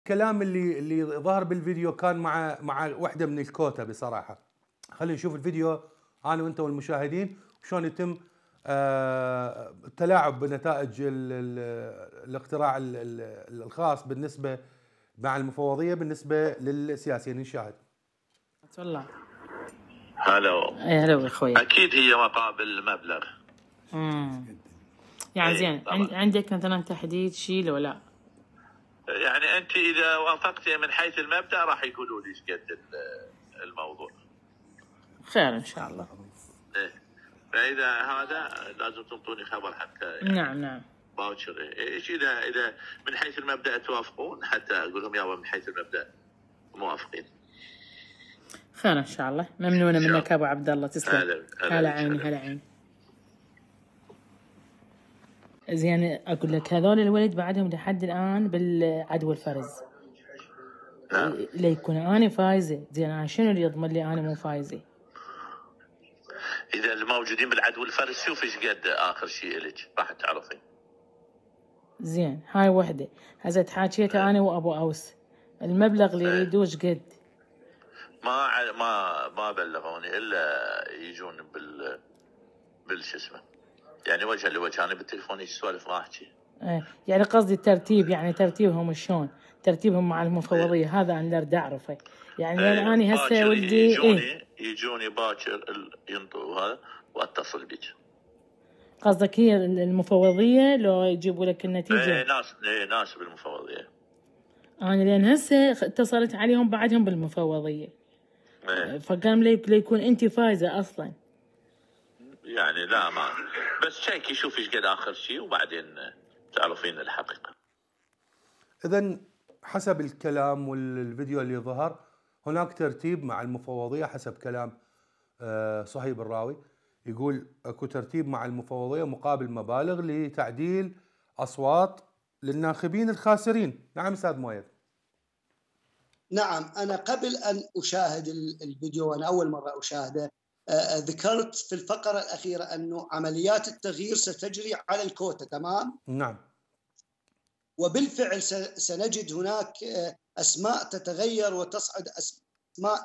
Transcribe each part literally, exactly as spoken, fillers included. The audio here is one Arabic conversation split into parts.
الكلام اللي اللي ظهر بالفيديو كان مع مع وحده من الكوتا بصراحه. خلينا نشوف الفيديو انا وانت والمشاهدين شلون يتم آه، التلاعب بنتائج ال ال الاقتراع ال ال الخاص بالنسبه مع المفوضيه بالنسبه للسياسيين. نشاهد. والله هلا. اي هلا اخوي. اكيد هي مقابل مبلغ. امم يعني زين عند عندك مثلا تحديد شيء لو لا؟ يعني انت اذا وافقتي من حيث المبدا راح يقولوا لي ايش قد الموضوع. خير ان شاء الله. ايه فاذا هذا لازم تنطوني خبر حتى يعني نعم نعم باوتشر. ايش اذا اذا من حيث المبدا توافقون حتى اقول لهم يابا من حيث المبدا موافقين. خير ان شاء الله. ممنونه منك ابو عبد الله. تسلم. هلا هلا عيني هلا عيني. زين اقول لك هذول الولد بعدهم لحد الان بالعدوى الفرز. نعم. ليكون انا فايزه. زين انا شنو اللي يضمن لي انا مو فايزه؟ اذا الموجودين بالعدو الفرز شوف ايش قد اخر شيء لك راح تعرفين. زين هاي وحده هزت حاكيتها انا وابو اوس. المبلغ اللي يريدوه ايش قد؟ ما ما ما بلغوني الا يجون بال بالش اسمه يعني وجها لوجه. انا بالتليفون ايش سوالف ما احكي. ايه يعني قصدي الترتيب، يعني ترتيبهم شلون؟ ترتيبهم مع المفوضيه. ايه. هذا انا اريد اعرفه. يعني ايه انا اني هسه ولدي يجوني ايه يجوني باكر ينطوا هذا واتصل بك. قصدك هي المفوضيه لو يجيبوا لك النتيجه؟ ايه ناس ايه ناس بالمفوضيه. انا لين هسه اتصلت عليهم بعدهم بالمفوضيه. ايه فقام لي ليكون انت فايزه اصلا. يعني لا ما بس شيكي شوف ايش قد اخر شيء وبعدين تعرفين الحقيقه. اذا حسب الكلام والفيديو اللي ظهر هناك ترتيب مع المفوضيه حسب كلام صهيب الراوي. يقول اكو ترتيب مع المفوضيه مقابل مبالغ لتعديل اصوات للناخبين الخاسرين. نعم استاذ مؤيد. نعم انا قبل ان اشاهد الفيديو وانا اول مره اشاهده ذكرت في الفقره الاخيره انه عمليات التغيير ستجري على الكوتا. تمام. نعم. وبالفعل سنجد هناك اسماء تتغير وتصعد اسماء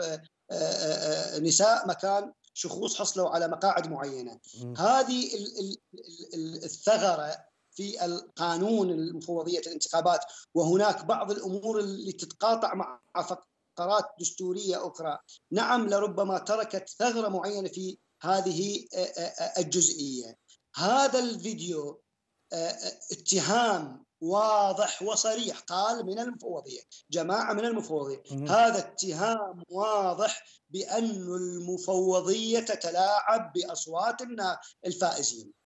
نساء مكان شخوص حصلوا على مقاعد معينه. م. هذه الثغره في القانون المفوضيه الانتخابات، وهناك بعض الامور اللي تتقاطع مع فقرات دستوريه اخرى. نعم لربما تركت ثغره معينه في هذه الجزئيه. هذا الفيديو اتهام واضح وصريح قال من المفوضيه، جماعه من المفوضيه. هذا اتهام واضح بأن المفوضيه تتلاعب باصوات الفائزين.